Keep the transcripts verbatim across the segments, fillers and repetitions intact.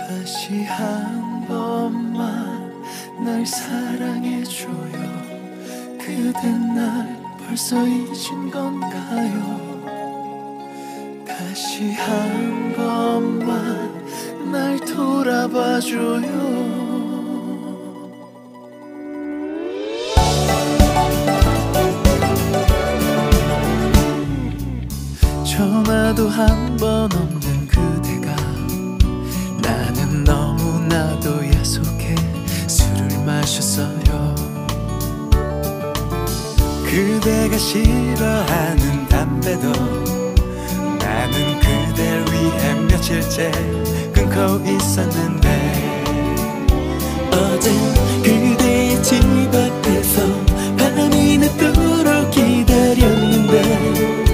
다시 한 번만 날 사랑해줘요. 그댄 날 벌써 잊은 건가요? 다시 한 번만 날 돌아봐줘요. 전화도 한 번 없는 그대가 나는 너무나도 야속해 술을 마셨어요. 그대가 싫어하는 담배도 나는 그댈 위해 며칠째 끊고 있었는데 어젠 그대의 집 앞에서 밤이 늦도록 기다렸는데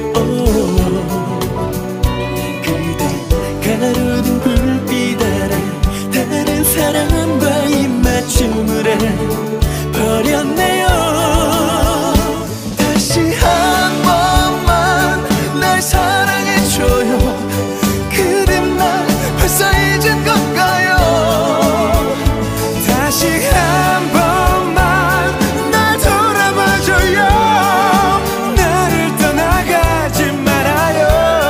가로등 불빛 아래 다른 사람과 입맞춤을 해 버렸네요. 다시 한 번만 날 사랑해줘요. 그댄 날 벌써 잊은 건가요? 다시 한 번만 날 돌아봐줘요. 나를 떠나가지 말아요.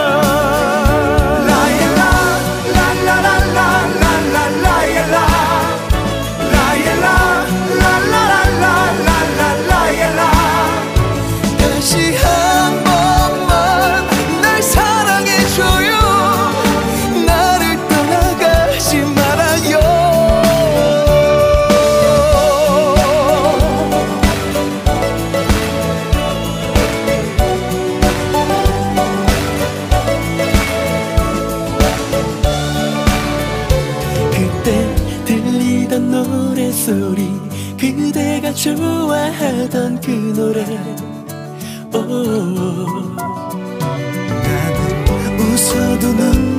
다시 한 번만 날 사랑해줘요. 나를 떠나가지 말아요. 그때 들리던 노래소리 그대가 좋아하던 그 노래 오, 나는 웃어도 눈